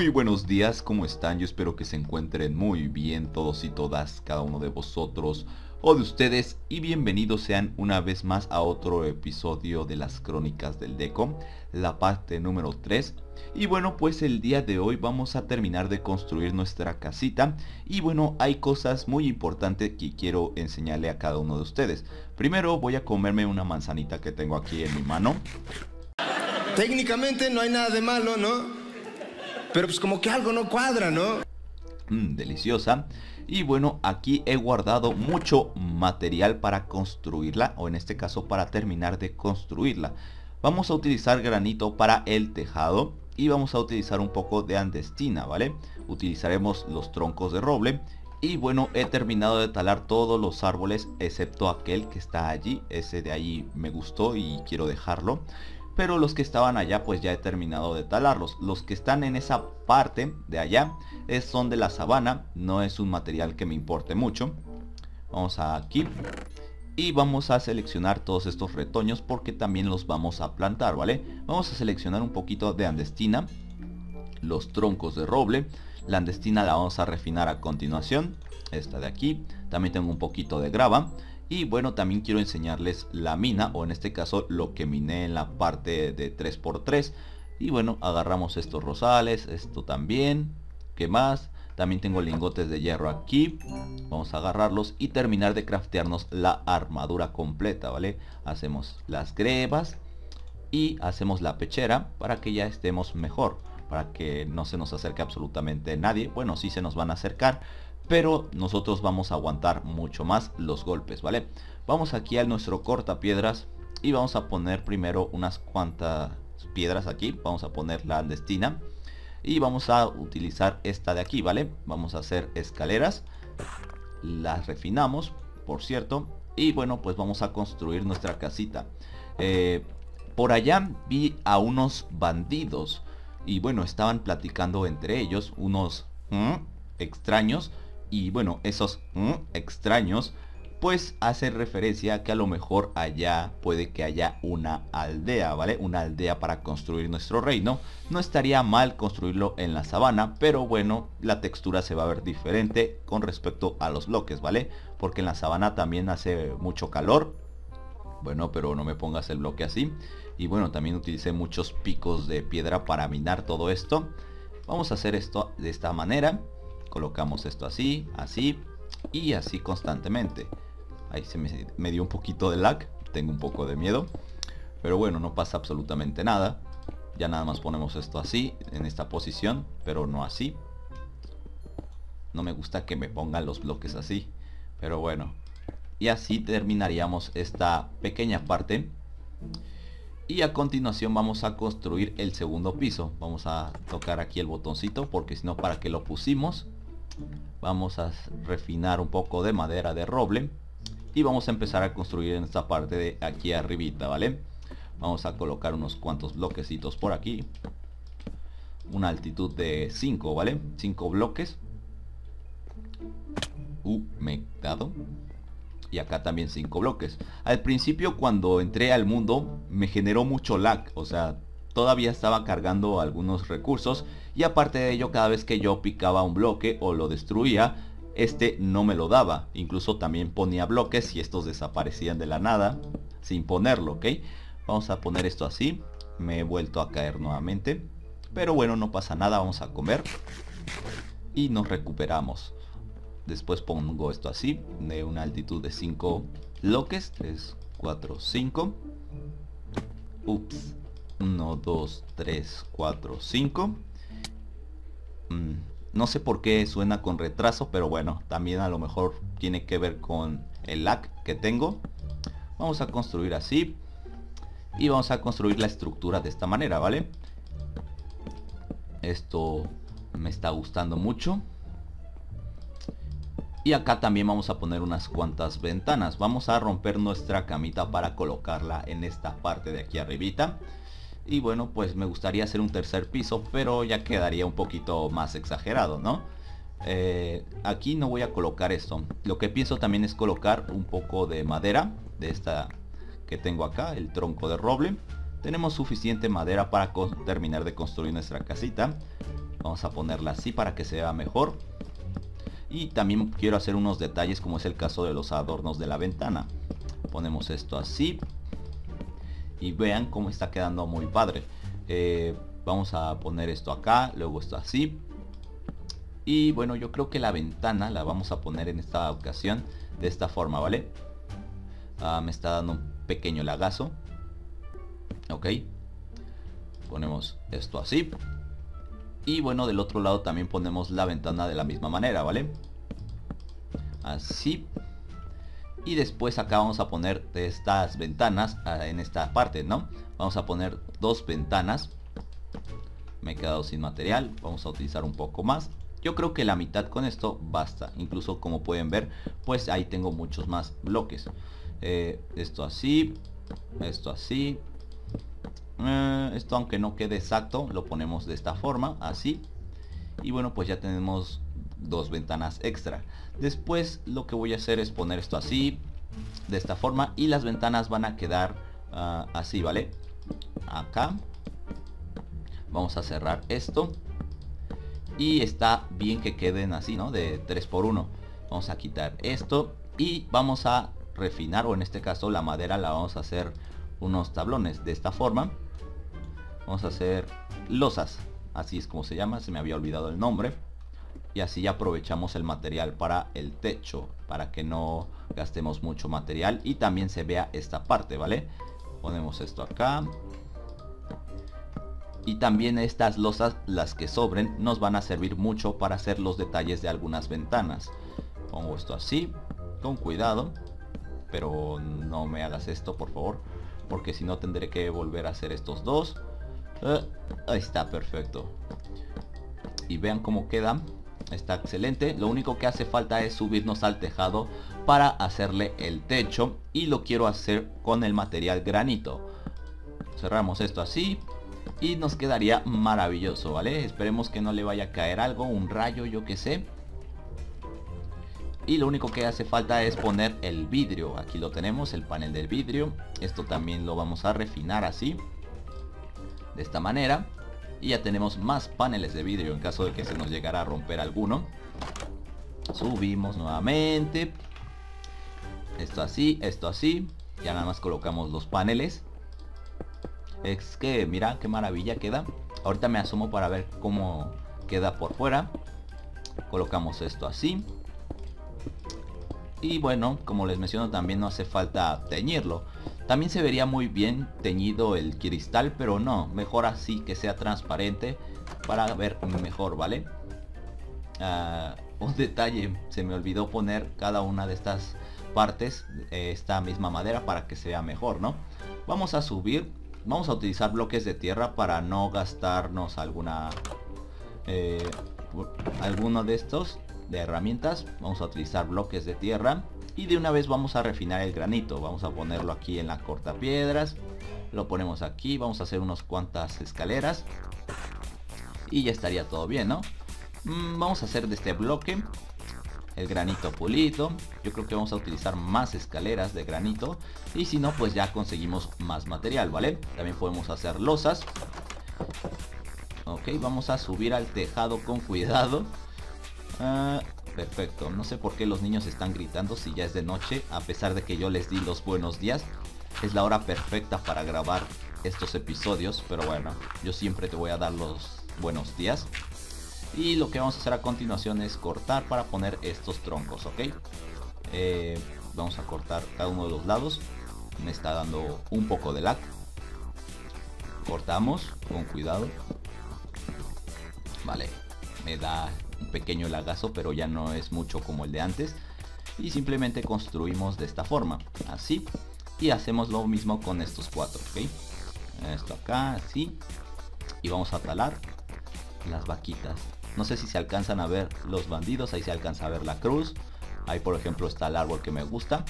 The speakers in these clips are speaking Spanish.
Muy buenos días, ¿cómo están? Yo espero que se encuentren muy bien todos y todas, cada uno de vosotros o de ustedes, y bienvenidos sean una vez más a otro episodio de las Crónicas del Deco, la parte número 3. Y bueno, pues el día de hoy vamos a terminar de construir nuestra casita, y bueno, hay cosas muy importantes que quiero enseñarle a cada uno de ustedes. Primero voy a comerme una manzanita que tengo aquí en mi mano. Técnicamente no hay nada de malo, ¿no? Pero pues como que algo no cuadra, ¿no? Deliciosa. Y bueno, aquí he guardado mucho material para construirla, o en este caso para terminar de construirla. Vamos a utilizar granito para el tejado y vamos a utilizar un poco de andestina, ¿vale? Utilizaremos los troncos de roble. Y bueno, he terminado de talar todos los árboles excepto aquel que está allí. Ese de ahí me gustó y quiero dejarlo. Pero los que estaban allá pues ya he terminado de talarlos. Los que están en esa parte de allá son de la sabana. No es un material que me importe mucho. Vamos a aquí. Y vamos a seleccionar todos estos retoños porque también los vamos a plantar, ¿vale? Vamos a seleccionar un poquito de andestina. Los troncos de roble. La andestina la vamos a refinar a continuación. Esta de aquí. También tengo un poquito de grava. Y bueno, también quiero enseñarles la mina, o en este caso lo que miné en la parte de 3x3. Y bueno, agarramos estos rosales, esto también. ¿Qué más? También tengo lingotes de hierro aquí. Vamos a agarrarlos y terminar de craftearnos la armadura completa, ¿vale? Hacemos las grebas y hacemos la pechera para que ya estemos mejor. Para que no se nos acerque absolutamente nadie. Bueno, sí se nos van a acercar, pero nosotros vamos a aguantar mucho más los golpes, ¿vale? Vamos aquí a nuestro cortapiedras y vamos a poner primero unas cuantas piedras aquí. Vamos a poner la andestina y vamos a utilizar esta de aquí, ¿vale? Vamos a hacer escaleras. Las refinamos, por cierto. Y bueno, pues vamos a construir nuestra casita. Por allá vi a unos bandidos. Y bueno, estaban platicando entre ellos unos extraños. Y bueno, esos extraños pues hacen referencia a que a lo mejor allá puede que haya una aldea, ¿vale? Una aldea para construir nuestro reino. No estaría mal construirlo en la sabana, pero bueno, la textura se va a ver diferente con respecto a los bloques, ¿vale? Porque en la sabana también hace mucho calor. Bueno, pero no me pongas el bloque así. Y bueno, también utilicé muchos picos de piedra para minar todo esto. Vamos a hacer esto de esta manera. Colocamos esto así, así y así constantemente. Ahí me dio un poquito de lag. Tengo un poco de miedo. Pero bueno, no pasa absolutamente nada. Ya nada más ponemos esto así, en esta posición, pero no así. No me gusta que me pongan los bloques así. Pero bueno. Y así terminaríamos esta pequeña parte. Y a continuación vamos a construir el segundo piso. Vamos a tocar aquí el botoncito porque si no, ¿para qué lo pusimos? Vamos a refinar un poco de madera de roble. Y vamos a empezar a construir en esta parte de aquí arribita, ¿vale? Vamos a colocar unos cuantos bloquecitos por aquí. Una altitud de 5, ¿vale? 5 bloques. Me he dado. Y acá también 5 bloques. Al principio cuando entré al mundo me generó mucho lag. O sea, todavía estaba cargando algunos recursos. Y aparte de ello, cada vez que yo picaba un bloque o lo destruía, este no me lo daba. Incluso también ponía bloques y estos desaparecían de la nada sin ponerlo, ¿ok? Vamos a poner esto así. Me he vuelto a caer nuevamente. Pero bueno, no pasa nada, vamos a comer. Y nos recuperamos. Después pongo esto así, de una altitud de 5 bloques. 3, 4, 5. Ups. 1, 2, 3, 4, 5. No sé por qué suena con retraso, pero bueno, también a lo mejor tiene que ver con el lag que tengo. Vamos a construir así. Y vamos a construir la estructura de esta manera, ¿vale? Esto me está gustando mucho. Y acá también vamos a poner unas cuantas ventanas. Vamos a romper nuestra camita para colocarla en esta parte de aquí arribita. Y bueno, pues me gustaría hacer un tercer piso, pero ya quedaría un poquito más exagerado, ¿no? Aquí no voy a colocar esto. Lo que pienso también es colocar un poco de madera, de esta que tengo acá, el tronco de roble. tenemos suficiente madera para terminar de construir nuestra casita. Vamos a ponerla así para que se vea mejor. Y también quiero hacer unos detalles, como es el caso de los adornos de la ventana. Ponemos esto así. Y vean cómo está quedando muy padre. Vamos a poner esto acá, luego esto así. Y bueno, yo creo que la ventana la vamos a poner en esta ocasión de esta forma, ¿vale? Me está dando un pequeño lagazo. Ok. Ponemos esto así. Y bueno, del otro lado también ponemos la ventana de la misma manera, ¿vale? Así. Y después acá vamos a poner estas ventanas en esta parte, ¿no? Vamos a poner 2 ventanas. Me he quedado sin material. Vamos a utilizar un poco más. Yo creo que la mitad con esto basta. Incluso como pueden ver, pues ahí tengo muchos más bloques. Esto así. Esto así. Esto, aunque no quede exacto, lo ponemos de esta forma, así. Y bueno, pues ya tenemos 2 ventanas extra. Después lo que voy a hacer es poner esto así, de esta forma. Y las ventanas van a quedar así, ¿vale? Acá. Vamos a cerrar esto. Y está bien que queden así, ¿no? De 3×1. Vamos a quitar esto. Y vamos a refinar, o en este caso la madera la vamos a hacer unos tablones de esta forma. Vamos a hacer losas, así es como se llama, se me había olvidado el nombre. Y así ya aprovechamos el material para el techo, para que no gastemos mucho material y también se vea esta parte, ¿vale? Ponemos esto acá. Y también estas losas, las que sobren, nos van a servir mucho para hacer los detalles de algunas ventanas. Pongo esto así, con cuidado, pero no me hagas esto, por favor, porque si no tendré que volver a hacer estos 2. Ahí está, perfecto. Y vean cómo queda. Está excelente. Lo único que hace falta es subirnos al tejado para hacerle el techo. Y lo quiero hacer con el material granito. Cerramos esto así. Y nos quedaría maravilloso, ¿vale? Esperemos que no le vaya a caer algo, un rayo, yo que sé. Y lo único que hace falta es poner el vidrio. Aquí lo tenemos, el panel del vidrio. Esto también lo vamos a refinar así, de esta manera. Y ya tenemos más paneles de vidrio en caso de que se nos llegara a romper alguno. Subimos nuevamente. Esto así, esto así. Ya nada más colocamos los paneles. Es que mira qué maravilla queda. Ahorita me asomo para ver cómo queda por fuera. Colocamos esto así. Y bueno, como les menciono, también no hace falta teñirlo. También se vería muy bien teñido el cristal, pero no, mejor así, que sea transparente para ver mejor, ¿vale? Un detalle, se me olvidó poner cada una de estas partes, esta misma madera, para que sea mejor, ¿no? Vamos a subir, vamos a utilizar bloques de tierra para no gastarnos alguno de estos de herramientas. Vamos a utilizar bloques de tierra y de una vez vamos a refinar el granito. Vamos a ponerlo aquí en la cortapiedras, lo ponemos aquí, vamos a hacer unas cuantas escaleras y ya estaría todo bien, ¿no? Vamos a hacer de este bloque el granito pulido. Yo creo que vamos a utilizar más escaleras de granito y si no, pues ya conseguimos más material, ¿vale? También podemos hacer losas. Ok, vamos a subir al tejado con cuidado. Perfecto, no sé por qué los niños están gritando si ya es de noche, a pesar de que yo les di los buenos días. Es la hora perfecta para grabar estos episodios, pero bueno, yo siempre te voy a dar los buenos días. Y lo que vamos a hacer a continuación es cortar para poner estos troncos, ¿ok? Vamos a cortar cada uno de los lados. Me está dando un poco de lag. Cortamos con cuidado. Vale, me da un pequeño lagazo, pero ya no es mucho como el de antes. Y simplemente construimos de esta forma, así. Y hacemos lo mismo con estos 4, ¿ok? Esto acá, así. Y vamos a talar las vaquitas. No sé si se alcanzan a ver los bandidos. Ahí se alcanza a ver la cruz. Ahí por ejemplo está el árbol que me gusta.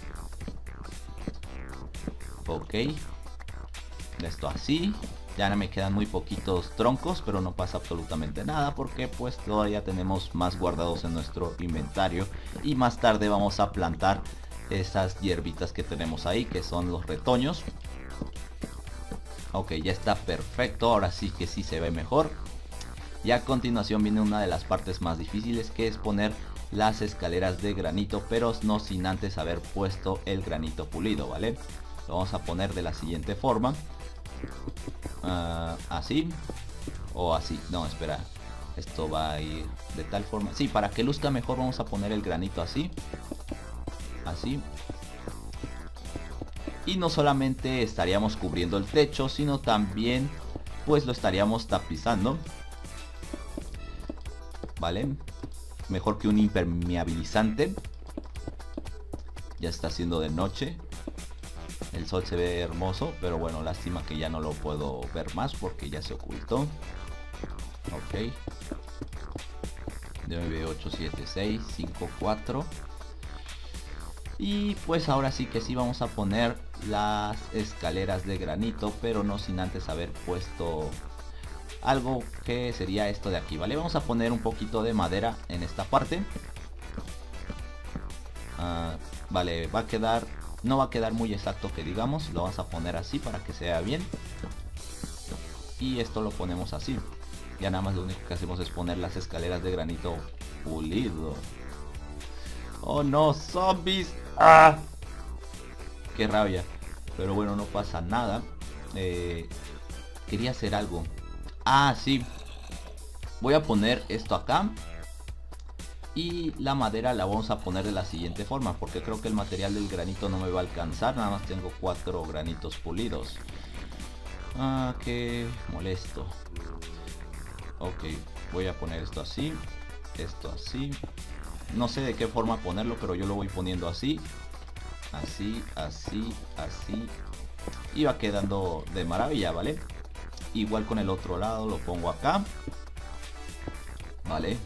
Ok. Esto así. Ya me quedan muy poquitos troncos, pero no pasa absolutamente nada porque pues todavía tenemos más guardados en nuestro inventario. Y más tarde vamos a plantar esas hierbitas que tenemos ahí, que son los retoños. Ok, ya está perfecto. Ahora sí que sí se ve mejor. Y a continuación viene una de las partes más difíciles, que es poner las escaleras de granito, pero no sin antes haber puesto el granito pulido, ¿vale? Lo vamos a poner de la siguiente forma. Así. O así. No, espera. Esto va a ir de tal forma. Sí, para que luzca mejor vamos a poner el granito así. Así. Y no solamente estaríamos cubriendo el techo, sino también pues lo estaríamos tapizando. ¿Vale? Mejor que un impermeabilizante. Ya está haciendo de noche. El sol se ve hermoso, pero bueno, lástima que ya no lo puedo ver más porque ya se ocultó. Ok. 9, 8, 7, 6, 5, 4. Y pues ahora sí que sí vamos a poner las escaleras de granito, pero no sin antes haber puesto algo que sería esto de aquí, ¿vale? Vamos a poner un poquito de madera en esta parte. Vale, va a quedar... No va a quedar muy exacto que digamos. Lo vamos a poner así para que se vea bien. Y esto lo ponemos así. Ya nada más lo único que hacemos es poner las escaleras de granito pulido. ¡Oh no! ¡Zombies! ¡Ah! ¡Qué rabia! Pero bueno, no pasa nada. Quería hacer algo. Ah, sí. Voy a poner esto acá. Y la madera la vamos a poner de la siguiente forma, porque creo que el material del granito no me va a alcanzar. Nada más tengo 4 granitos pulidos. Ah, qué molesto. Ok, voy a poner esto así. Esto así. No sé de qué forma ponerlo, pero yo lo voy poniendo así. Así, así, así. Y va quedando de maravilla, ¿vale? Igual con el otro lado lo pongo acá. Vale.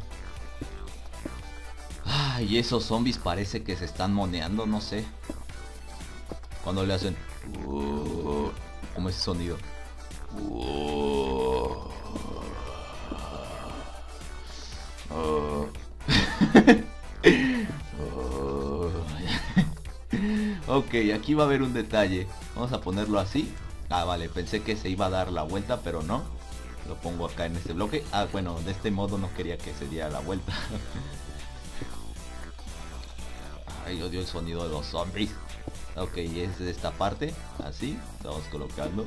Y esos zombies parece que se están moneando, no sé. Cuando le hacen... como ese sonido. Ok, aquí va a haber un detalle. Vamos a ponerlo así. Ah, vale, pensé que se iba a dar la vuelta, pero no. Lo pongo acá en este bloque. Ah, bueno, de este modo no quería que se diera la vuelta. Ay, odio el sonido de los zombies. Ok, es de esta parte. Así, estamos colocando.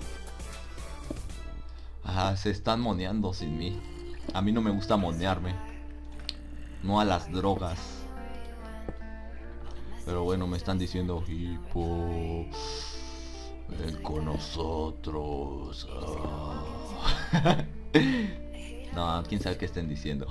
Ah, se están moneando sin mí. A mí no me gusta monearme. No a las drogas. Pero bueno, me están diciendo: Hippo, ven con nosotros. No, quién sabe qué estén diciendo.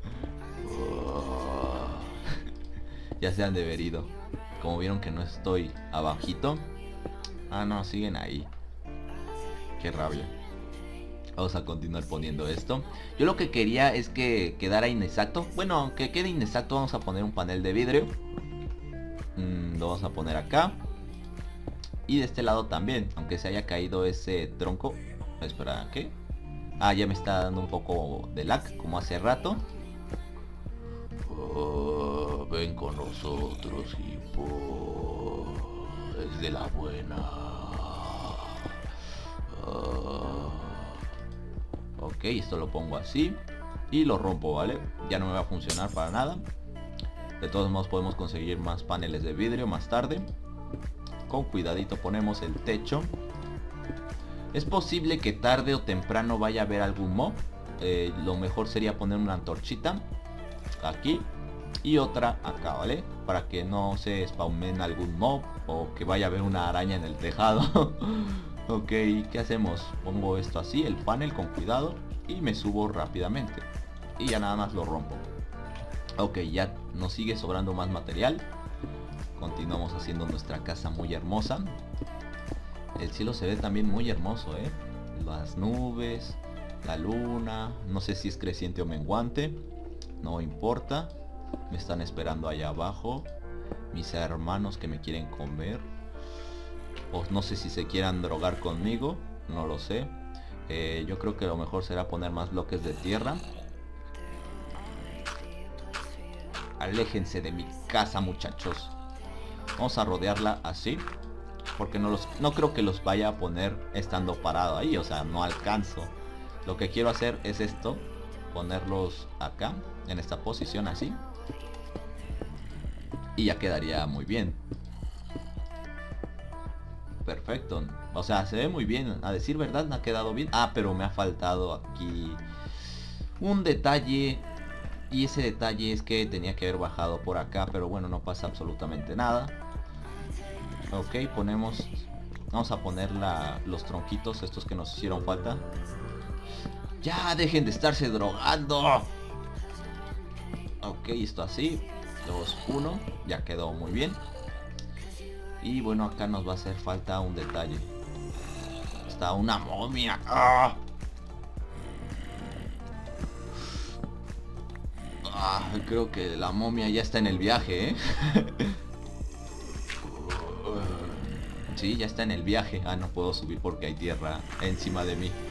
Ya se han de haber ido. Como vieron que no estoy abajito. Ah, no, siguen ahí. Qué rabia. Vamos a continuar poniendo esto. Yo lo que quería es que quedara inexacto. Bueno, aunque quede inexacto, vamos a poner un panel de vidrio. Lo vamos a poner acá. Y de este lado también, aunque se haya caído ese tronco. Espera, ¿qué? Ah, ya me está dando un poco de lag, como hace rato. Ven con nosotros, Hippo. Es de la buena. Ok, esto lo pongo así. Y lo rompo, ¿vale? Ya no me va a funcionar para nada. De todos modos podemos conseguir más paneles de vidrio más tarde. Con cuidadito ponemos el techo. Es posible que tarde o temprano vaya a haber algún mob. Lo mejor sería poner una antorchita aquí y otra acá, ¿vale? Para que no se spawnen algún mob o que vaya a haber una araña en el tejado. Ok, ¿qué hacemos? Pongo esto así, el panel con cuidado, y me subo rápidamente. Y ya nada más lo rompo. Ok, ya nos sigue sobrando más material. Continuamos haciendo nuestra casa muy hermosa. El cielo se ve también muy hermoso, ¿eh? Las nubes, la luna. No sé si es creciente o menguante. No importa. Me están esperando allá abajo mis hermanos que me quieren comer. O no sé si se quieran drogar conmigo. No lo sé. Yo creo que lo mejor será poner más bloques de tierra. Aléjense de mi casa, muchachos. Vamos a rodearla así. porque no creo que los vaya a poner estando parado ahí, o sea, no alcanzo. Lo que quiero hacer es esto, ponerlos acá, en esta posición así. Y ya quedaría muy bien. Perfecto. O sea, se ve muy bien. A decir verdad, me ha quedado bien. Ah, pero me ha faltado aquí un detalle. Y ese detalle es que tenía que haber bajado por acá. Pero bueno, no pasa absolutamente nada. Ok, ponemos... Vamos a poner los tronquitos, estos que nos hicieron falta. Ya, dejen de estarse drogando. Ok, esto así. 2, 1. Ya quedó muy bien. Y bueno, acá nos va a hacer falta un detalle. Está una momia. ¡Ah! Creo que la momia ya está en el viaje, ¿eh? Sí, ya está en el viaje. Ah, no puedo subir porque hay tierra encima de mí.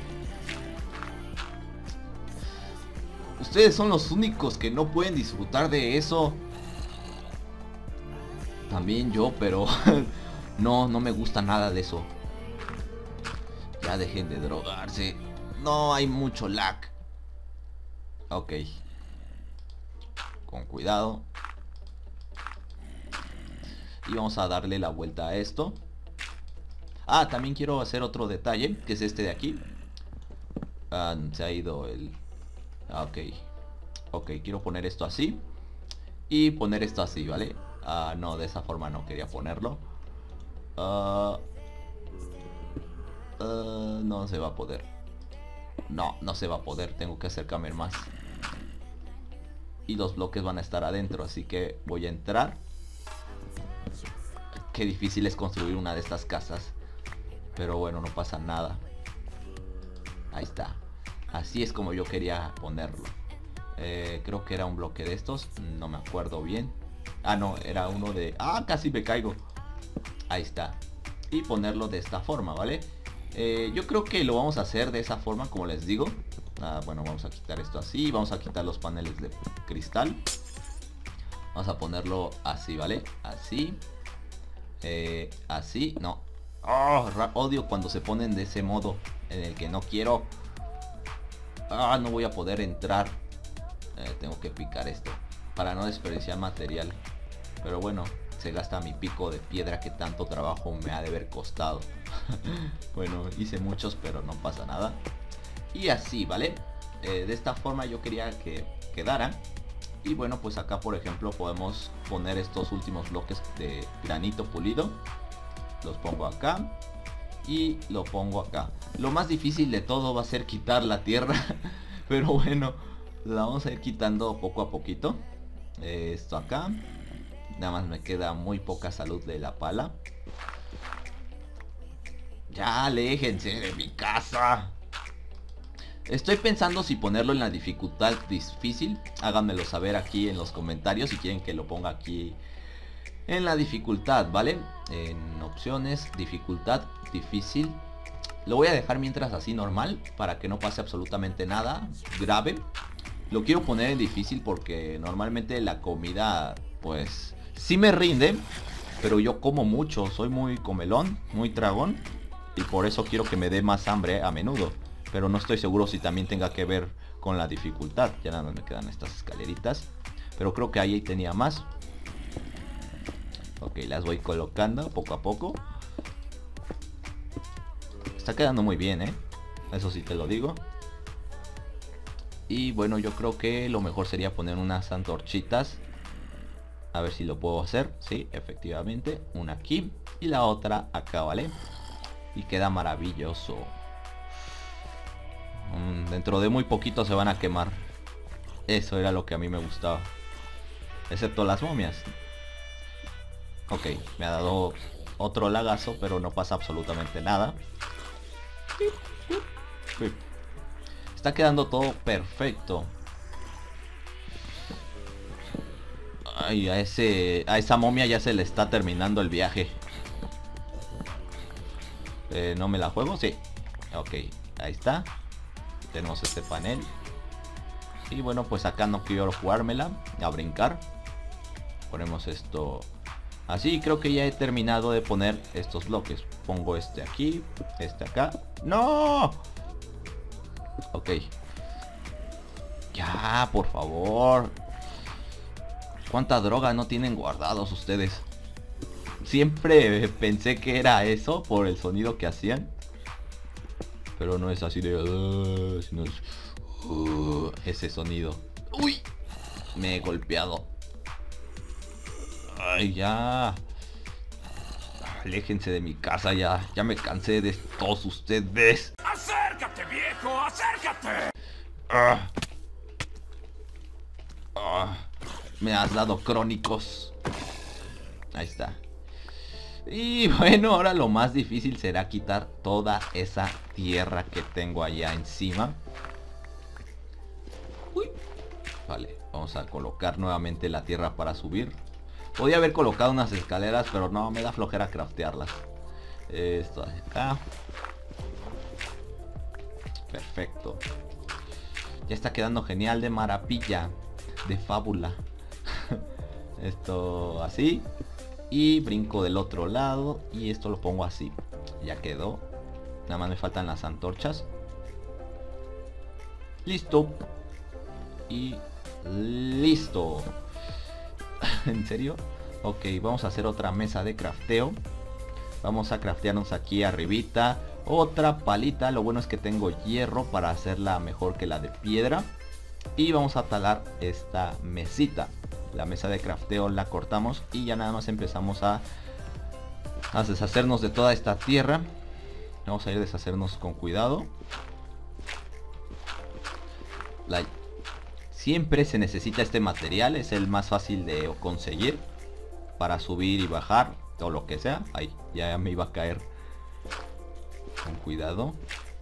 Ustedes son los únicos que no pueden disfrutar de eso. También yo, pero no me gusta nada de eso. Ya dejen de drogarse. No hay mucho lag. Ok. Con cuidado. Y vamos a darle la vuelta a esto. Ah, también quiero hacer otro detalle, que es este de aquí. Se ha ido el... Ok. Ok, quiero poner esto así. Y poner esto así, ¿vale? No, de esa forma no quería ponerlo. No se va a poder. No se va a poder. Tengo que acercarme más. Y los bloques van a estar adentro, así que voy a entrar. Qué difícil es construir una de estas casas. Pero bueno, no pasa nada. Ahí está. Así es como yo quería ponerlo. Creo que era un bloque de estos. No me acuerdo bien. Ah, no, era uno de... Ah, casi me caigo. Ahí está. Y ponerlo de esta forma, ¿vale? Yo creo que lo vamos a hacer de esa forma, como les digo. Bueno, vamos a quitar esto así. Vamos a quitar los paneles de cristal. Vamos a ponerlo así, ¿vale? Así. Así, no. Odio cuando se ponen de ese modo en el que no quiero. No voy a poder entrar. Tengo que picar esto para no desperdiciar material. Pero bueno, se gasta mi pico de piedra que tanto trabajo me ha de haber costado. Bueno, hice muchos, pero no pasa nada. Y así, ¿vale? De esta forma yo quería que quedaran. Y bueno, pues acá por ejemplo podemos poner estos últimos bloques de granito pulido. Los pongo acá y lo pongo acá. Lo más difícil de todo va a ser quitar la tierra. Pero bueno, la vamos a ir quitando poco a poquito. Esto acá. Nada más me queda muy poca salud de la pala. Ya, aléjense de mi casa. Estoy pensando si ponerlo en la dificultad difícil. Háganmelo saber aquí en los comentarios si quieren que lo ponga aquí en la dificultad, ¿vale? En opciones, dificultad, difícil. Lo voy a dejar mientras así normal, para que no pase absolutamente nada grave. Lo quiero poner en difícil porque normalmente la comida, pues, sí me rinde. Pero yo como mucho, soy muy comelón, muy tragón. Y por eso quiero que me dé más hambre a menudo. Pero no estoy seguro si también tenga que ver con la dificultad. Ya nada más me quedan estas escaleritas. Pero creo que ahí tenía más. Ok, las voy colocando poco a poco. Está quedando muy bien, ¿eh? Eso sí te lo digo. Y bueno, yo creo que lo mejor sería poner unas antorchitas. A ver si lo puedo hacer. Sí, efectivamente. Una aquí y la otra acá, ¿vale? Y queda maravilloso. Dentro de muy poquito se van a quemar. Eso era lo que a mí me gustaba. Excepto las momias. Ok, me ha dado otro lagazo, pero no pasa absolutamente nada. Está quedando todo perfecto. Ay, a esa momia ya se le está terminando el viaje. ¿No me la juego? Sí. Ok, ahí está. Tenemos este panel. Y bueno, pues acá no quiero jugármela a brincar. Ponemos esto Así creo que ya he terminado de poner estos bloques. Pongo este aquí, este acá. ¡No! Ok. Ya, por favor. ¿Cuánta droga no tienen guardados ustedes? Siempre pensé que era eso por el sonido que hacían. Pero no es así de... sino es... ese sonido. ¡Uy! Me he golpeado. Ay, ya. Aléjense de mi casa ya. Ya me cansé de todos ustedes. ¡Acércate, viejo! ¡Acércate! Me has dado crónicos. Ahí está. Y bueno, ahora lo más difícil será quitar toda esa tierra que tengo allá encima. Uy. Vale, vamos a colocar nuevamente la tierra para subir. Podía haber colocado unas escaleras, pero no, me da flojera craftearlas. Esto de acá. Perfecto. Ya está quedando genial, de maravilla, de fábula. Esto así. Y brinco del otro lado. Y esto lo pongo así. Ya quedó. Nada más me faltan las antorchas. Listo. Y listo. ¿En serio? Ok, vamos a hacer otra mesa de crafteo. Vamos a craftearnos aquí arribita otra palita. Lo bueno es que tengo hierro para hacerla mejor que la de piedra. Y vamos a talar esta mesita. La mesa de crafteo la cortamos y ya nada más empezamos a deshacernos de toda esta tierra. Vamos a ir a deshacernos con cuidado. Siempre se necesita este material, es el más fácil de conseguir para subir y bajar o lo que sea. Ahí, ya me iba a caer. Con cuidado.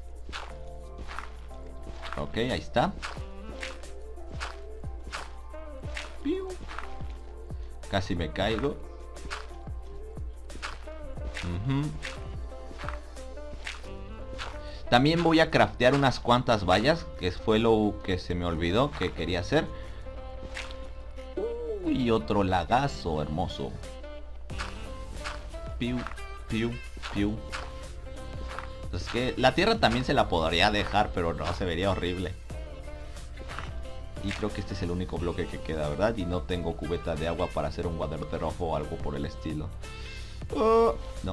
Ok, ahí está. Casi me caigo. También voy a craftear unas cuantas vallas, que fue lo que se me olvidó que quería hacer. Y otro lagazo hermoso. Piu, piu, piu. Es que la tierra también se la podría dejar, pero no, se vería horrible. Y creo que este es el único bloque que queda, ¿verdad? Y no tengo cubeta de agua para hacer un water rojo o algo por el estilo. No.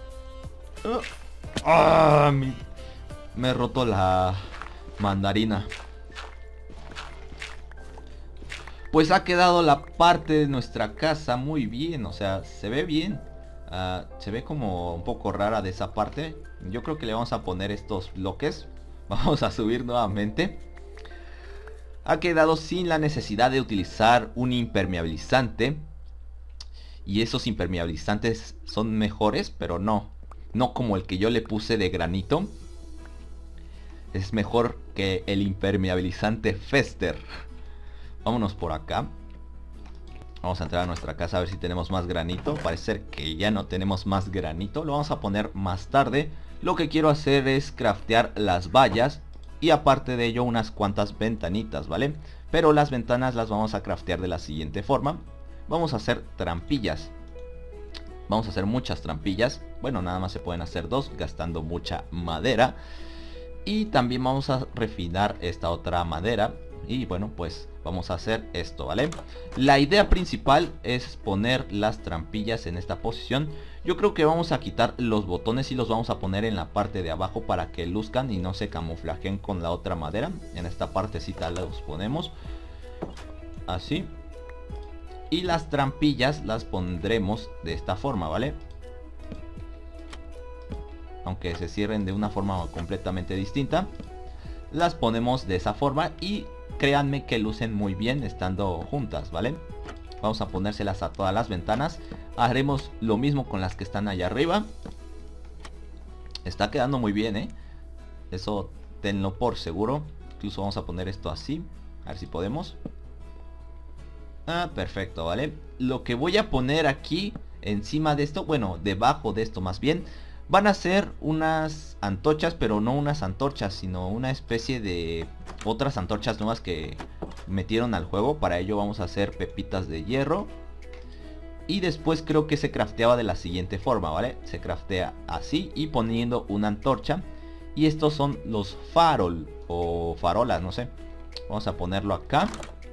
Me he roto la mandarina. Pues ha quedado la parte de nuestra casa muy bien. O sea, se ve bien. Se ve como un poco rara de esa parte. Yo creo que le vamos a poner estos bloques. Vamos a subir nuevamente. Ha quedado sin la necesidad de utilizar un impermeabilizante. Y esos impermeabilizantes son mejores, pero no como el que yo le puse de granito. Es mejor que el impermeabilizante Fester. Vámonos por acá. Vamos a entrar a nuestra casa a ver si tenemos más granito. Parece ser que ya no tenemos más granito. Lo vamos a poner más tarde. Lo que quiero hacer es craftear las vallas. Y aparte de ello unas cuantas ventanitas, ¿vale? Pero las ventanas las vamos a craftear de la siguiente forma. Vamos a hacer trampillas. Vamos a hacer muchas trampillas. Bueno, nada más se pueden hacer dos, gastando mucha madera. Y también vamos a refinar esta otra madera. Y bueno, pues vamos a hacer esto, ¿vale? La idea principal es poner las trampillas en esta posición. Yo creo que vamos a quitar los botones y los vamos a poner en la parte de abajo para que luzcan y no se camuflajen con la otra madera. En esta partecita los ponemos así. Y las trampillas las pondremos de esta forma, ¿vale? Aunque se cierren de una forma completamente distinta, las ponemos de esa forma y créanme que lucen muy bien estando juntas, ¿vale? Vamos a ponérselas a todas las ventanas. Haremos lo mismo con las que están allá arriba. Está quedando muy bien, ¿eh? Eso tenlo por seguro. Incluso vamos a poner esto así. A ver si podemos. Perfecto, ¿vale? Lo que voy a poner aquí encima de esto, bueno, debajo de esto más bien, van a ser unas antorchas, pero no unas antorchas, sino una especie de otras antorchas nuevas que metieron al juego. Para ello vamos a hacer pepitas de hierro. Y después creo que se crafteaba de la siguiente forma, ¿vale? Se craftea así y poniendo una antorcha. Y estos son los farol o farolas, no sé. Vamos a ponerlo acá.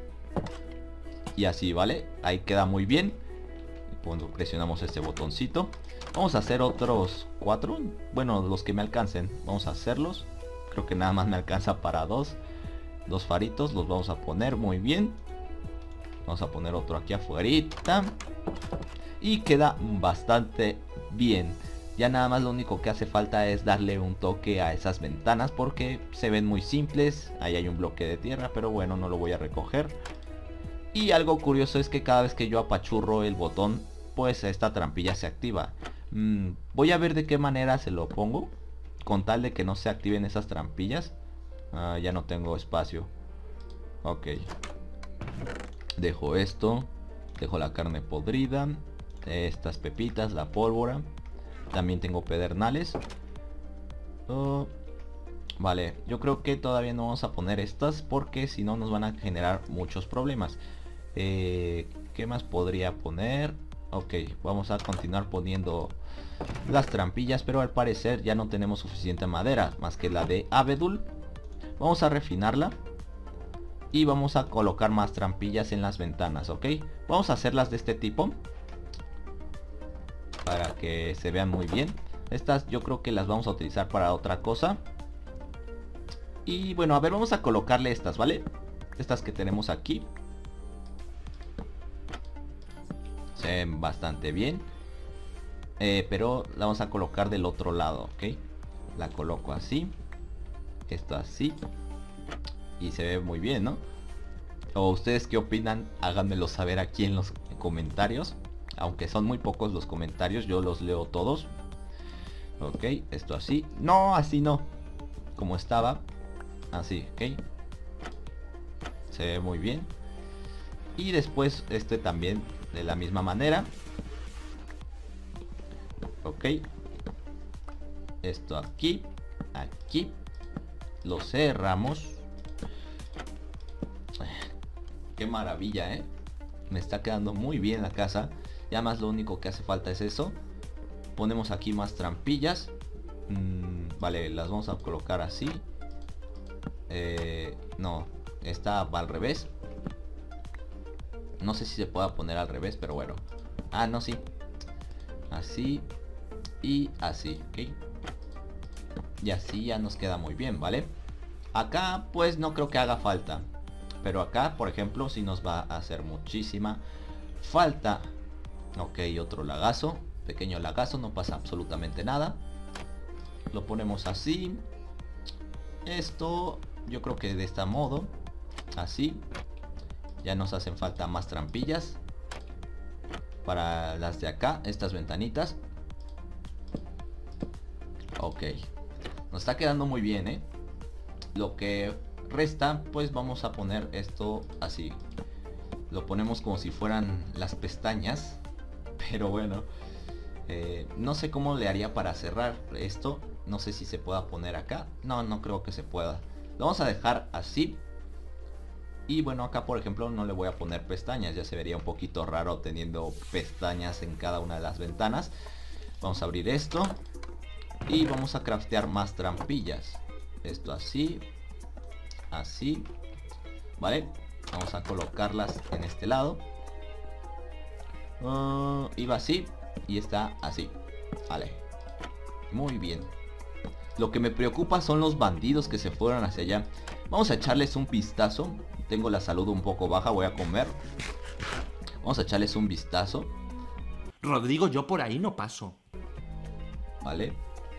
Y así, ¿vale? Ahí queda muy bien. Cuando presionamos este botoncito. Vamos a hacer otros 4. Bueno, los que me alcancen. Vamos a hacerlos. Creo que nada más me alcanza para 2 faritos. Los vamos a poner muy bien. Vamos a poner otro aquí afuera. Y queda bastante bien. Ya nada más lo único que hace falta es darle un toque a esas ventanas, porque se ven muy simples. Ahí hay un bloque de tierra, pero bueno, no lo voy a recoger. Y algo curioso es que cada vez que yo apachurro el botón, pues esta trampilla se activa. Voy a ver de qué manera se lo pongo, con tal de que no se activen esas trampillas. Ya no tengo espacio. Ok. Dejo esto. Dejo la carne podrida. Estas pepitas, la pólvora. También tengo pedernales. Vale, yo creo que todavía no vamos a poner estas, porque si no nos van a generar muchos problemas. ¿Qué más podría poner? Ok, vamos a continuar poniendo las trampillas, pero al parecer ya no tenemos suficiente madera, más que la de abedul. Vamos a refinarla. Y vamos a colocar más trampillas en las ventanas, ¿ok? Vamos a hacerlas de este tipo, para que se vean muy bien. Estas yo creo que las vamos a utilizar para otra cosa. Y bueno, a ver, vamos a colocarle estas, ¿vale? Estas que tenemos aquí. Se ven bastante bien. Pero la vamos a colocar del otro lado, ¿ok? La coloco así. Esto así. Y se ve muy bien, ¿no? ¿O ustedes qué opinan? Háganmelo saber aquí en los comentarios. Aunque son muy pocos los comentarios, yo los leo todos. Ok, esto así. No, así no. Como estaba. Así, ok. Se ve muy bien. Y después este también de la misma manera. Ok. Esto aquí. Aquí. Lo cerramos. Qué maravilla, ¿eh? Me está quedando muy bien la casa. Ya más lo único que hace falta es eso. Ponemos aquí más trampillas. Vale, las vamos a colocar así. No, esta va al revés. No sé si se pueda poner al revés, pero bueno. Ah, no, sí. Así. Y así, ¿ok? Y así ya nos queda muy bien, ¿vale? Acá pues no creo que haga falta. Pero acá, por ejemplo, sí nos va a hacer muchísima falta. Ok, otro lagazo. Pequeño lagazo, no pasa absolutamente nada. Lo ponemos así. Esto yo creo que de este modo. Así. Ya nos hacen falta más trampillas para las de acá, estas ventanitas. Ok. Nos está quedando muy bien, ¿eh? Lo que resta, pues vamos a poner esto así. Lo ponemos como si fueran las pestañas. Pero bueno, no sé cómo le haría para cerrar esto. No sé si se pueda poner acá. No, no creo que se pueda. Lo vamos a dejar así. Y bueno, acá por ejemplo no le voy a poner pestañas. Ya se vería un poquito raro teniendo pestañas en cada una de las ventanas. Vamos a abrir esto. Y vamos a craftear más trampillas. Esto así. Así. Vale. Vamos a colocarlas en este lado. Iba así. Y está así. Vale. Muy bien. Lo que me preocupa son los bandidos que se fueron hacia allá. Vamos a echarles un vistazo. Tengo la salud un poco baja, voy a comer. Vamos a echarles un vistazo. Rodrigo, yo por ahí no paso. Vale.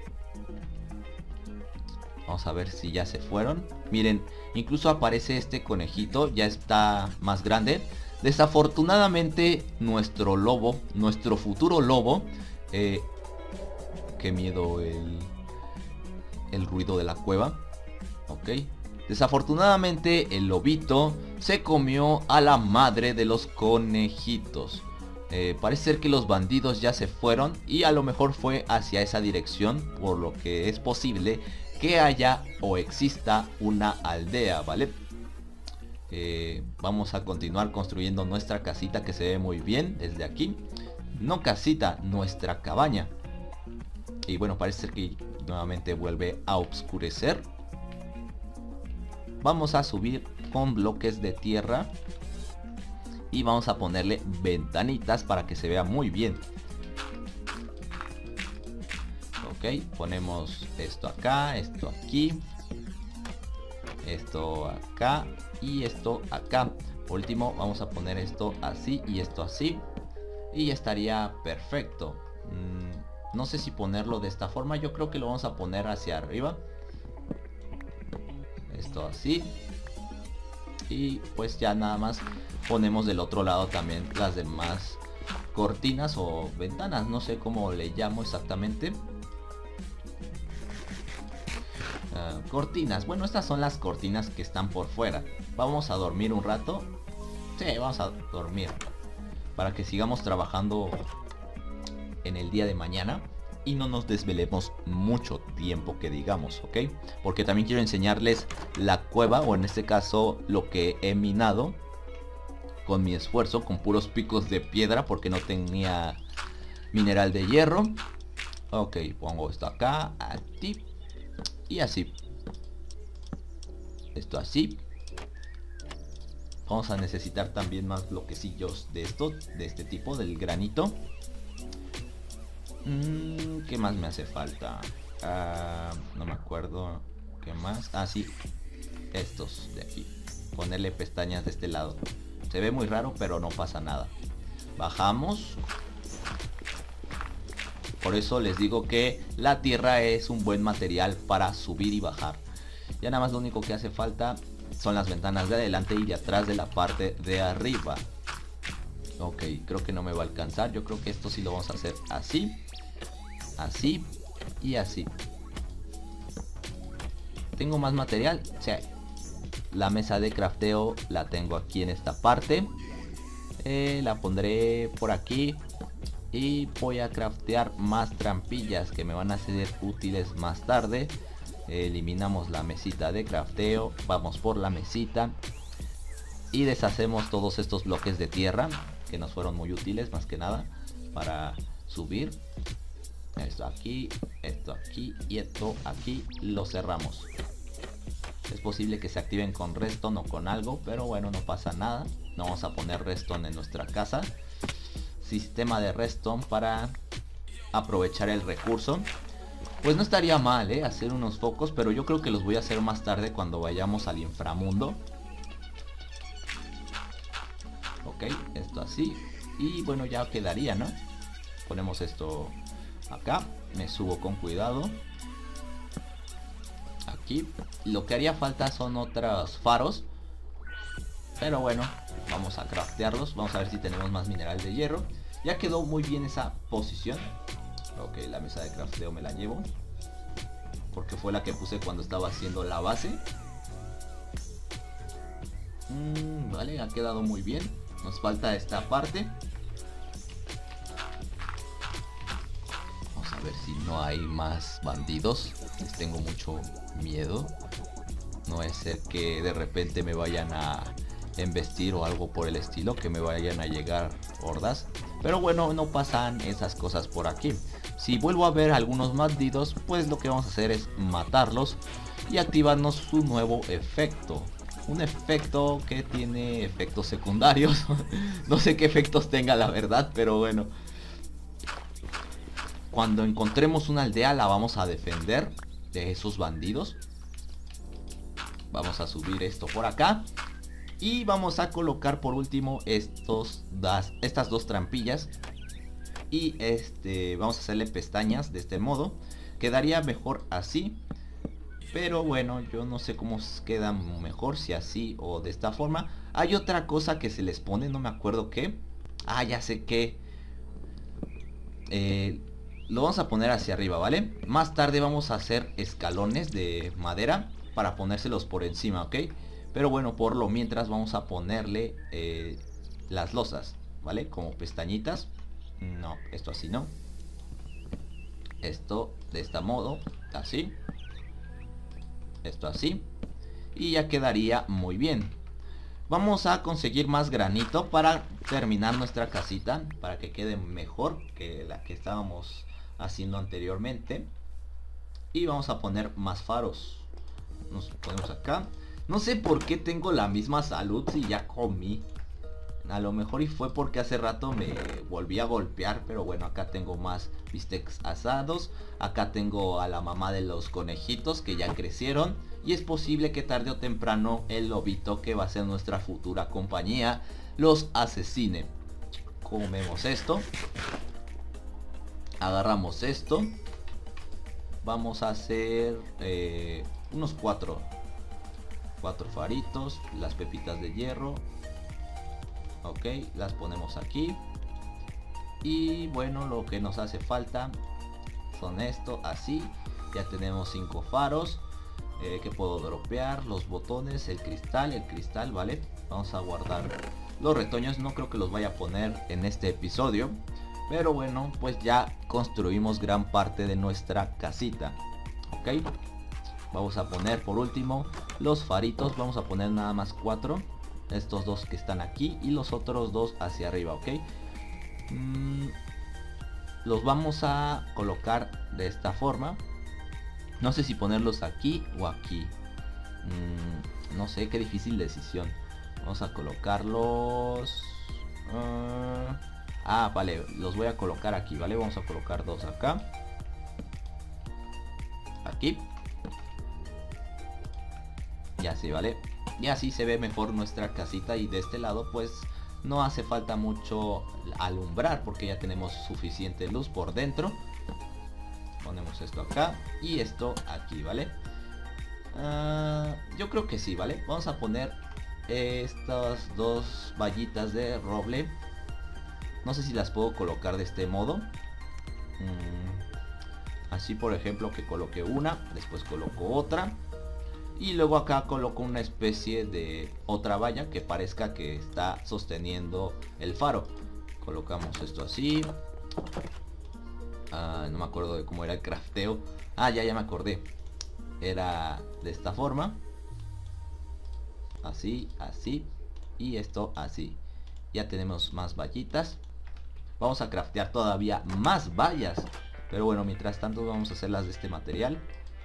Vamos a ver si ya se fueron. Miren, incluso aparece este conejito. Ya está más grande. Desafortunadamente nuestro lobo, nuestro futuro lobo, qué miedo el ruido de la cueva. Ok. Desafortunadamente el lobito se comió a la madre de los conejitos. Parece ser que los bandidos ya se fueron y a lo mejor fue hacia esa dirección, por lo que es posible que haya o exista una aldea, ¿vale? Vamos a continuar construyendo nuestra casita, que se ve muy bien desde aquí. no casita, nuestra cabaña. Y bueno, parece que nuevamente vuelve a oscurecer. Vamos a subir con bloques de tierra y vamos a ponerle ventanitas para que se vea muy bien. Ok, ponemos esto acá, esto aquí, esto acá y esto acá. Por último vamos a poner esto así y esto así y estaría perfecto. No sé si ponerlo de esta forma, yo creo que lo vamos a poner hacia arriba. Esto así. Y pues ya nada más ponemos del otro lado también las demás cortinas o ventanas, no sé cómo le llamo exactamente. Cortinas, bueno, estas son las cortinas que están por fuera. Vamos a dormir un rato. Sí, vamos a dormir para que sigamos trabajando en el día de mañana y no nos desvelemos mucho tiempo, que digamos, ¿ok? Porque también quiero enseñarles la cueva, o en este caso lo que he minado con mi esfuerzo, con puros picos de piedra porque no tenía mineral de hierro. Ok, pongo esto acá, aquí y así. Esto así. Vamos a necesitar también más bloquecillos de esto, de este tipo, del granito. ¿Qué más me hace falta? No me acuerdo. ¿Qué más? Ah, sí. Estos de aquí. Ponerle pestañas de este lado. Se ve muy raro, pero no pasa nada. Bajamos. Por eso les digo que la tierra es un buen material para subir y bajar. Ya nada más lo único que hace falta son las ventanas de adelante y de atrás de la parte de arriba. Ok, creo que no me va a alcanzar. Yo creo que esto sí lo vamos a hacer así, así y así. Tengo más material. O sea, la mesa de crafteo la tengo aquí en esta parte. La pondré por aquí. Y voy a craftear más trampillas que me van a ser útiles más tarde. Eliminamos la mesita de crafteo. Vamos por la mesita. Y deshacemos todos estos bloques de tierra que nos fueron muy útiles, más que nada para subir. Esto aquí y esto aquí. Lo cerramos. Es posible que se activen con redstone o con algo, pero bueno, no pasa nada. No vamos a poner redstone en nuestra casa. Sistema de redstone para aprovechar el recurso. Pues no estaría mal, hacer unos focos, pero yo creo que los voy a hacer más tarde cuando vayamos al inframundo. Ok, esto así. Y bueno, ya quedaría, ¿no? Ponemos esto acá. Me subo con cuidado. Aquí. Lo que haría falta son otros faros. Pero bueno, vamos a craftearlos. Vamos a ver si tenemos más mineral de hierro. Ya quedó muy bien esa posición. Ok, la mesa de crafteo me la llevo, porque fue la que puse cuando estaba haciendo la base. Vale, ha quedado muy bien. Nos falta esta parte. Vamos a ver si no hay más bandidos. Les tengo mucho miedo. No es ser que de repente me vayan a embestir o algo por el estilo, que me vayan a llegar hordas. Pero bueno, no pasan esas cosas por aquí. Si vuelvo a ver algunos bandidos, pues lo que vamos a hacer es matarlos y activarnos su nuevo efecto. Un efecto que tiene efectos secundarios. No sé qué efectos tenga, la verdad, pero bueno. Cuando encontremos una aldea la vamos a defender de esos bandidos. Vamos a subir esto por acá. Y vamos a colocar por último estas dos trampillas. Y vamos a hacerle pestañas de este modo. Quedaría mejor así. Pero bueno, yo no sé cómo queda mejor, si así o de esta forma. Hay otra cosa que se les pone, no me acuerdo qué. Ah, ya sé qué. Lo vamos a poner hacia arriba, ¿vale? Más tarde vamos a hacer escalones de madera para ponérselos por encima, ¿ok? Pero bueno, por lo mientras vamos a ponerle las losas, ¿vale? Como pestañitas. No, esto así no. Esto de este modo, así. Esto así. Y ya quedaría muy bien. Vamos a conseguir más granito para terminar nuestra casita, para que quede mejor que la que estábamos haciendo anteriormente. Y vamos a poner más faros. Nos ponemos acá. No sé por qué tengo la misma salud si ya comí. A lo mejor y fue porque hace rato me volví a golpear. Pero bueno, acá tengo más bistecs asados. Acá tengo a la mamá de los conejitos que ya crecieron. Y es posible que tarde o temprano el lobito, que va a ser nuestra futura compañía, los asesine. Comemos esto. Agarramos esto. Vamos a hacer unos 4 faritos. Las pepitas de hierro. Ok, las ponemos aquí. Y bueno, lo que nos hace falta son esto, así. Ya tenemos 5 faros. Que puedo dropear, los botones, el cristal, ¿vale? Vamos a guardar los retoños. No creo que los vaya a poner en este episodio. Pero bueno, pues ya construimos gran parte de nuestra casita. Ok. Vamos a poner por último los faritos. Vamos a poner nada más 4. Estos 2 que están aquí y los otros 2 hacia arriba, ok. Los vamos a colocar de esta forma. No sé si ponerlos aquí o aquí. No sé, qué difícil decisión. Vamos a colocarlos... vale, los voy a colocar aquí, ¿vale? Vamos a colocar 2 acá. Aquí. Y así, ¿vale? Y así se ve mejor nuestra casita. Y de este lado pues no hace falta mucho alumbrar, porque ya tenemos suficiente luz por dentro. Ponemos esto acá y esto aquí, ¿vale? Yo creo que sí, ¿vale? Vamos a poner estas 2 vallitas de roble. No sé si las puedo colocar de este modo. Así, por ejemplo, que coloque una, después coloco otra. Y luego acá coloco una especie de otra valla que parezca que está sosteniendo el faro. Colocamos esto así. No me acuerdo de cómo era el crafteo. Ya me acordé. Era de esta forma. Así, así. Y esto así. Ya tenemos más vallitas. Vamos a craftear todavía más vallas. Pero bueno, mientras tanto vamos a hacerlas de este material.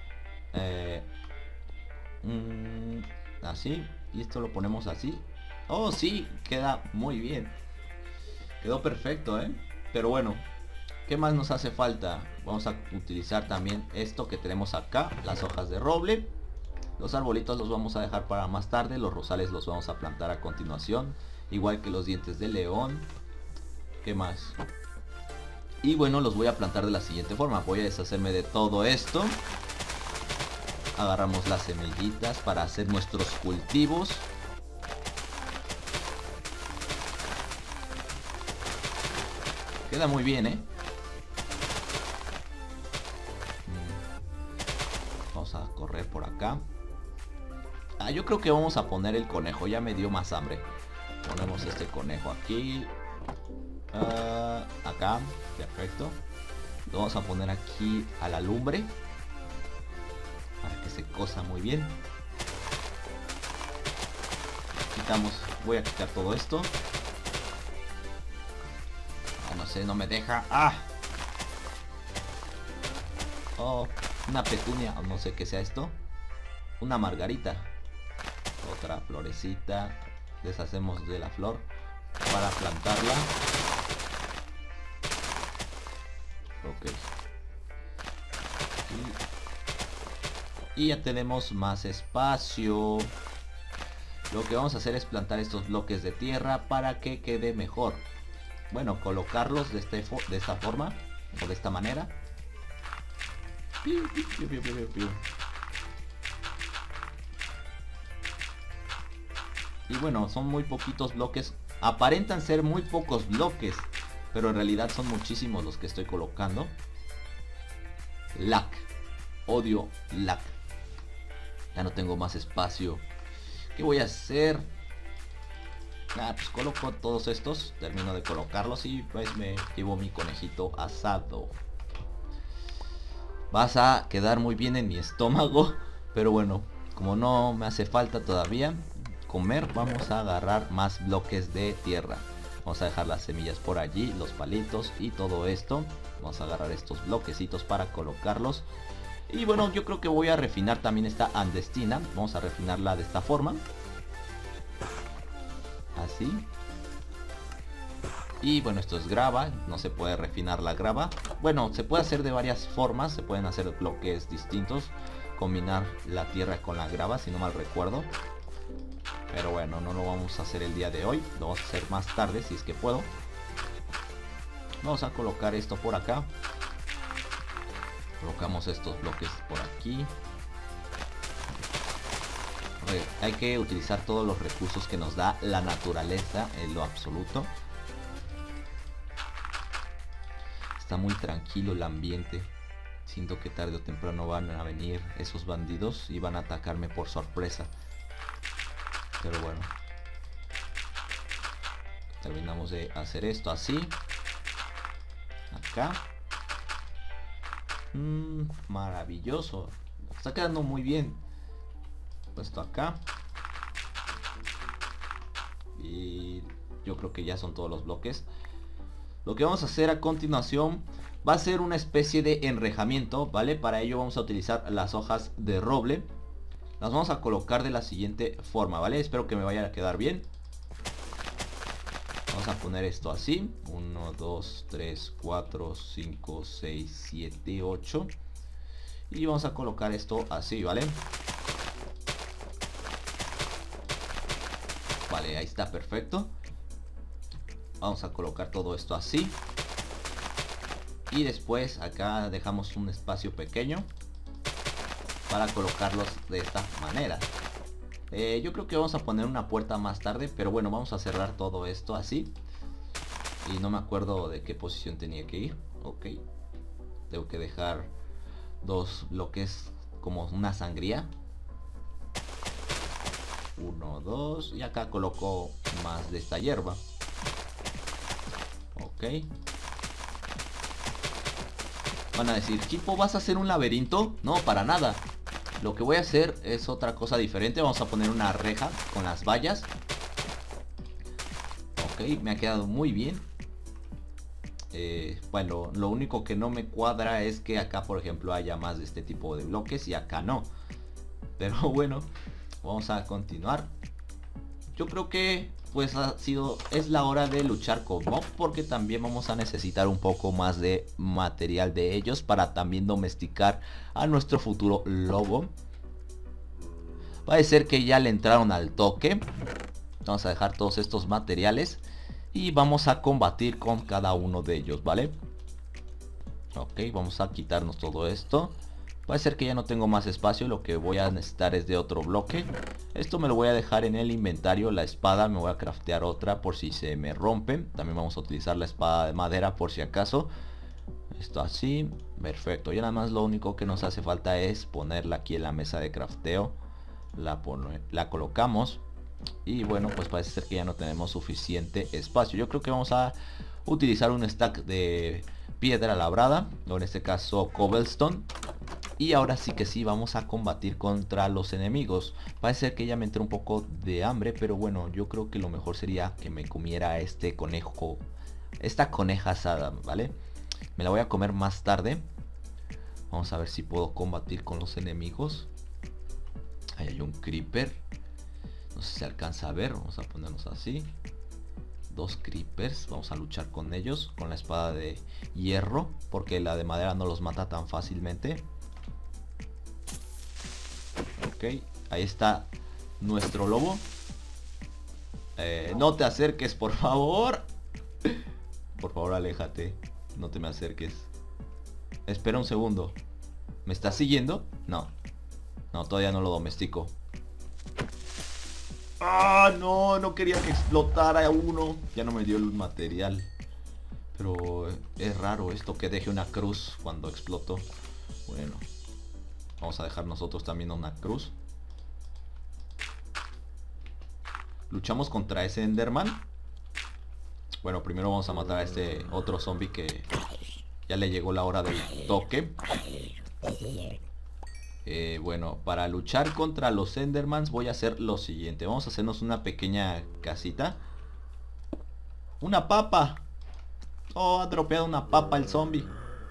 Así. Y esto lo ponemos así. Oh, sí, queda muy bien. Quedó perfecto, Pero bueno, ¿qué más nos hace falta? Vamos a utilizar también esto que tenemos acá, las hojas de roble. Los arbolitos los vamos a dejar para más tarde. Los rosales los vamos a plantar a continuación, igual que los dientes de león. ¿Qué más? Y bueno, los voy a plantar de la siguiente forma. Voy a deshacerme de todo esto. Agarramos las semillitas para hacer nuestros cultivos. Queda muy bien, Vamos a correr por acá. Yo creo que vamos a poner el conejo. Ya me dio más hambre. Ponemos este conejo aquí. Acá. Perfecto. Lo vamos a poner aquí a la lumbre, para que se cosa muy bien. Quitamos. Voy a quitar todo esto. No sé, no me deja. Oh, una petunia, o no sé qué sea esto. Una margarita. Otra florecita. Deshacemos de la flor para plantarla. Ok. Y ya tenemos más espacio. Lo que vamos a hacer es plantar estos bloques de tierra para que quede mejor. Bueno, colocarlos de esta forma o de esta manera. Y bueno, son muy poquitos bloques. Aparentan ser muy pocos bloques, pero en realidad son muchísimos los que estoy colocando. Lag. Odio lag. Ya no tengo más espacio. ¿Qué voy a hacer? Pues coloco todos estos. Termino de colocarlos y pues me llevo mi conejito asado. Vas a quedar muy bien en mi estómago. Pero bueno, como no me hace falta todavía, comer vamos a agarrar más bloques de tierra. Vamos a dejar las semillas por allí, los palitos y todo esto. Vamos a agarrar estos bloquecitos para colocarlos. Y bueno, yo creo que voy a refinar también esta andestina. Vamos a refinarla de esta forma. Así. Y bueno, esto es grava, no se puede refinar la grava. Bueno, se puede hacer de varias formas, se pueden hacer bloques distintos, combinar la tierra con la grava, si no mal recuerdo. Pero bueno, no lo vamos a hacer el día de hoy, lo vamos a hacer más tarde si es que puedo. Vamos a colocar esto por acá. Colocamos estos bloques por aquí. Hay que utilizar todos los recursos que nos da la naturaleza en lo absoluto. Está muy tranquilo el ambiente. Siento que tarde o temprano van a venir esos bandidos y van a atacarme por sorpresa. Pero bueno. Terminamos de hacer esto así. Acá. Maravilloso. Está quedando muy bien. Esto acá. Y yo creo que ya son todos los bloques. Lo que vamos a hacer a continuación va a ser una especie de enrejamiento, ¿vale? Para ello vamos a utilizar las hojas de roble. Las vamos a colocar de la siguiente forma, ¿vale? Espero que me vaya a quedar bien. Vamos a poner esto así. 1, 2, 3, 4, 5, 6, 7, 8. Y vamos a colocar esto así, ¿vale? Vale, ahí está, perfecto. Vamos a colocar todo esto así. Y después acá dejamos un espacio pequeño para colocarlos de esta manera. Yo creo que vamos a poner una puerta más tarde, pero bueno, vamos a cerrar todo esto así. Y no me acuerdo de qué posición tenía que ir. Ok. Tengo que dejar dos bloques como una sangría. 1, 2. Y acá coloco más de esta hierba. Ok. Van a decir, Chipo, ¿vas a hacer un laberinto? No, para nada. Lo que voy a hacer es otra cosa diferente. Vamos a poner una reja con las vallas. Ok, me ha quedado muy bien. Bueno, lo único que no me cuadra es que acá, por ejemplo, haya más de este tipo de bloques y acá no. Pero bueno, vamos a continuar. Yo creo que pues es la hora de luchar con mob, porque también vamos a necesitar un poco más de material de ellos para también domesticar a nuestro futuro lobo. Parece ser que ya le entraron al toque. Vamos a dejar todos estos materiales y vamos a combatir con cada uno de ellos, ¿vale? Ok, vamos a quitarnos todo esto. Parece ser que ya no tengo más espacio. Lo que voy a necesitar es de otro bloque. Esto me lo voy a dejar en el inventario. La espada me voy a craftear otra por si se me rompe. También vamos a utilizar la espada de madera por si acaso. Esto así, perfecto. Ya nada más lo único que nos hace falta es ponerla aquí en la mesa de crafteo. La colocamos. Y bueno, pues parece ser que ya no tenemos suficiente espacio. Yo creo que vamos a utilizar un stack de piedra labrada, o en este caso cobblestone. Y ahora sí que sí, vamos a combatir contra los enemigos. Parece ser que ya me entró un poco de hambre, pero bueno, yo creo que lo mejor sería que me comiera este conejo, esta coneja asada, ¿vale? Me la voy a comer más tarde. Vamos a ver si puedo combatir con los enemigos. Ahí hay un creeper. No sé si se alcanza a ver, vamos a ponernos así. 2 creepers, vamos a luchar con ellos con la espada de hierro, porque la de madera no los mata tan fácilmente. Ok, ahí está nuestro lobo. No te acerques, por favor. Por favor, aléjate. No te me acerques. Espera un segundo. ¿Me estás siguiendo? No. No, todavía no lo domestico. ¡Ah, no! No quería que explotara uno. Ya no me dio el material. Pero es raro esto que deje una cruz cuando explotó. Bueno, vamos a dejar nosotros también una cruz. Luchamos contra ese Enderman. Bueno, primero vamos a matar a este otro zombie que ya le llegó la hora del toque. Bueno, para luchar contra los Endermans voy a hacer lo siguiente. Vamos a hacernos una pequeña casita. ¡Una papa! Oh, ha dropeado una papa el zombie.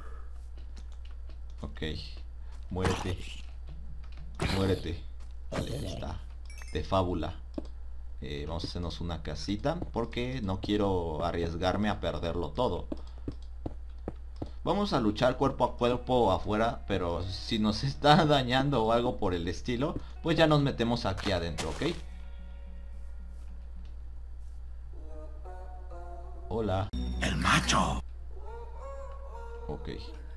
Ok. Muérete. Muérete. Vale, ahí está. De fábula. Vamos a hacernos una casita porque no quiero arriesgarme a perderlo todo. Vamos a luchar cuerpo a cuerpo afuera, pero si nos está dañando o algo por el estilo, pues ya nos metemos aquí adentro, ¿ok? Hola. El macho. Ok.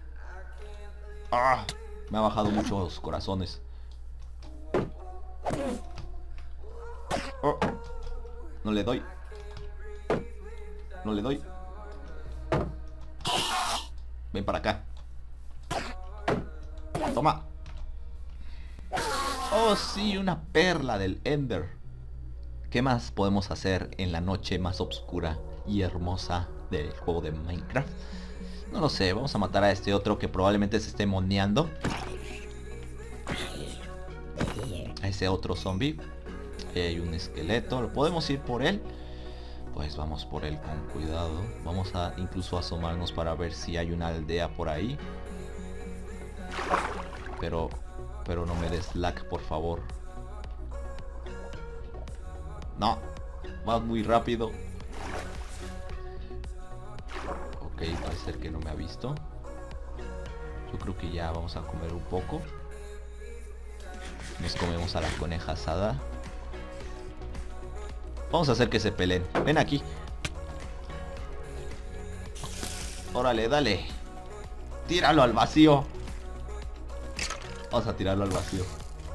¡Ah! Me ha bajado muchos corazones. Oh. No le doy. No le doy. Ven para acá. Toma. Oh sí, una perla del Ender. ¿Qué más podemos hacer en la noche más oscura y hermosa del juego de Minecraft? No lo sé, vamos a matar a este otro que probablemente se esté moneando. A ese otro zombie. Ahí hay un esqueleto, ¿lo podemos ir por él? Pues vamos por él con cuidado. Vamos a incluso asomarnos para ver si hay una aldea por ahí. Pero no me des lag, por favor. No, vas muy rápido. Ok, parece ser que no me ha visto. Yo creo que ya vamos a comer un poco. Nos comemos a la coneja asada. Vamos a hacer que se peleen. Ven aquí. Órale, dale. Tíralo al vacío. Vamos a tirarlo al vacío.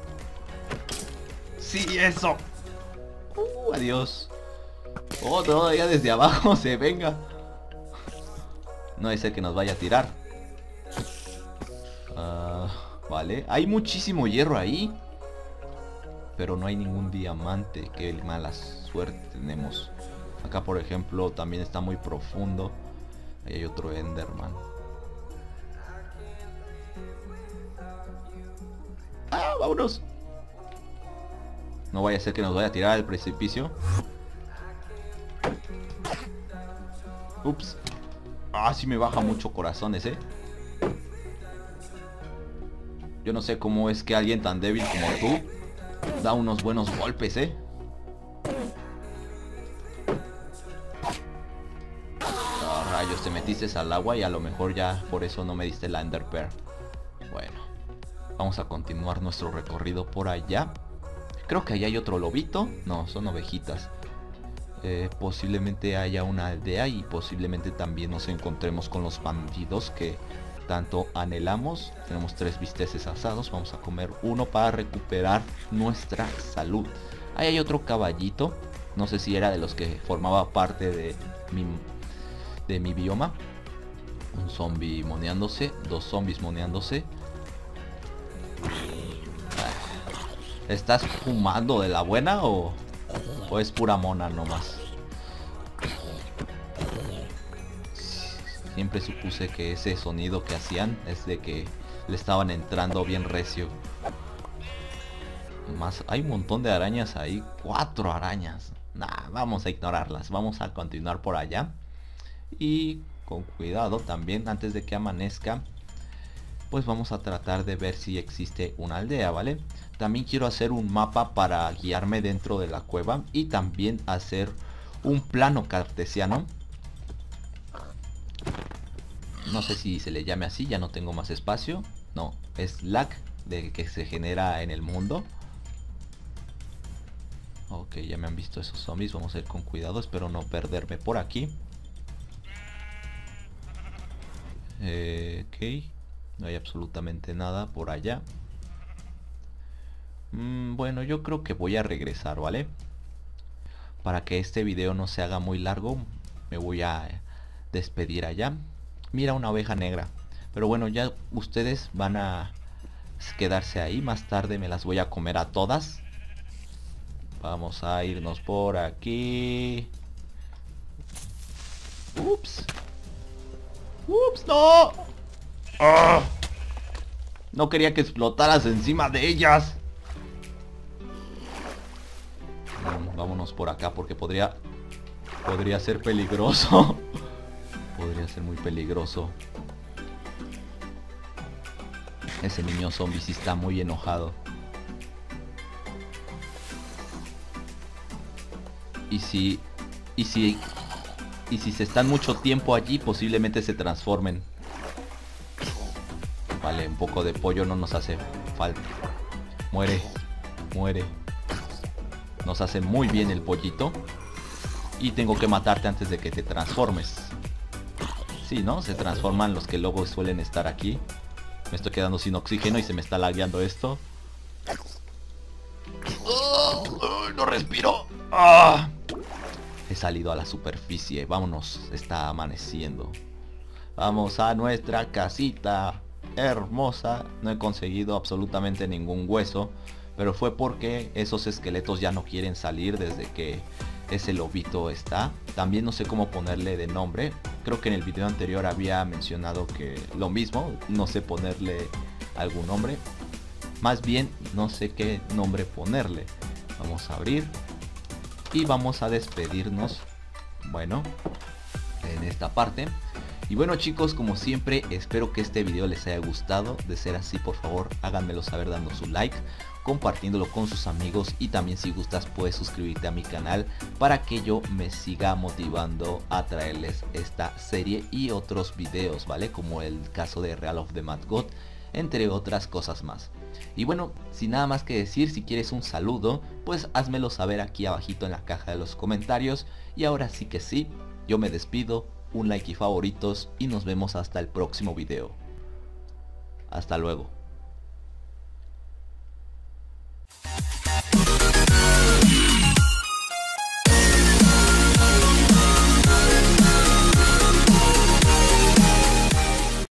Sí, eso. Adiós. Oh, todavía desde abajo se venga. No es el que nos vaya a tirar. Vale. Hay muchísimo hierro ahí. Pero no hay ningún diamante. Qué mala suerte tenemos. Acá por ejemplo también está muy profundo. Ahí hay otro Enderman. ¡Ah, vámonos! No vaya a ser que nos vaya a tirar al precipicio. Ups. Ah, sí me baja mucho corazones, Yo no sé cómo es que alguien tan débil como tú da unos buenos golpes, Oh, rayos, te metiste al agua y a lo mejor ya por eso no me diste la Ender Pearl. Bueno, vamos a continuar nuestro recorrido por allá. Creo que allá hay otro lobito. No, son ovejitas. Posiblemente haya una aldea y posiblemente también nos encontremos con los bandidos que tanto anhelamos. Tenemos 3 bisteces asados. Vamos a comer uno para recuperar nuestra salud. Ahí hay otro caballito. No sé si era de los que formaba parte de mi bioma. Un zombie moneándose. 2 zombies moneándose. ¿Estás fumando de la buena o es pura mona nomás? Siempre supuse que ese sonido que hacían es de que le estaban entrando bien recio. Más, hay un montón de arañas ahí. 4 arañas. Nah, vamos a ignorarlas. Vamos a continuar por allá. Y con cuidado también, antes de que amanezca, pues vamos a tratar de ver si existe una aldea, ¿vale? También quiero hacer un mapa para guiarme dentro de la cueva y también hacer un plano cartesiano. No sé si se le llame así, ya no tengo más espacio. No, es lag del que se genera en el mundo. Ok, ya me han visto esos zombies, vamos a ir con cuidado, espero no perderme por aquí. Ok, no hay absolutamente nada por allá. Bueno, yo creo que voy a regresar, ¿vale? Para que este video no se haga muy largo, me voy a despedir allá. Mira, una oveja negra. Pero bueno, ya ustedes van a quedarse ahí. Más tarde me las voy a comer a todas. Vamos a irnos por aquí. Ups. Ups, no. ¡Ah! No quería que explotaras encima de ellas. Vámonos por acá porque podría ser peligroso. Podría ser muy peligroso. Ese niño zombie sí está muy enojado. Y si se están mucho tiempo allí, posiblemente se transformen. Vale, un poco de pollo no nos hace falta. Muere, muere. Nos hace muy bien el pollito. Y tengo que matarte antes de que te transformes. Sí, ¿no? Se transforman los que luego suelen estar aquí. Me estoy quedando sin oxígeno y se me está lagueando esto. No respiro. He salido a la superficie. Vámonos, está amaneciendo. Vamos a nuestra casita hermosa. No he conseguido absolutamente ningún hueso, pero fue porque esos esqueletos ya no quieren salir desde que ese lobito está. También no sé cómo ponerle de nombre. Creo que en el video anterior había mencionado que lo mismo, no sé ponerle algún nombre. Más bien no sé qué nombre ponerle. Vamos a abrir y vamos a despedirnos, bueno, en esta parte. Y bueno chicos, como siempre, espero que este video les haya gustado. De ser así, por favor háganmelo saber dando su like, compartiéndolo con sus amigos, y también si gustas puedes suscribirte a mi canal para que yo me siga motivando a traerles esta serie y otros videos, ¿vale? Como el caso de Real of the Mad God, entre otras cosas más. Y bueno, sin nada más que decir, si quieres un saludo, pues házmelo saber aquí abajito en la caja de los comentarios. Y ahora sí que sí, yo me despido, un like y favoritos, y nos vemos hasta el próximo video. Hasta luego.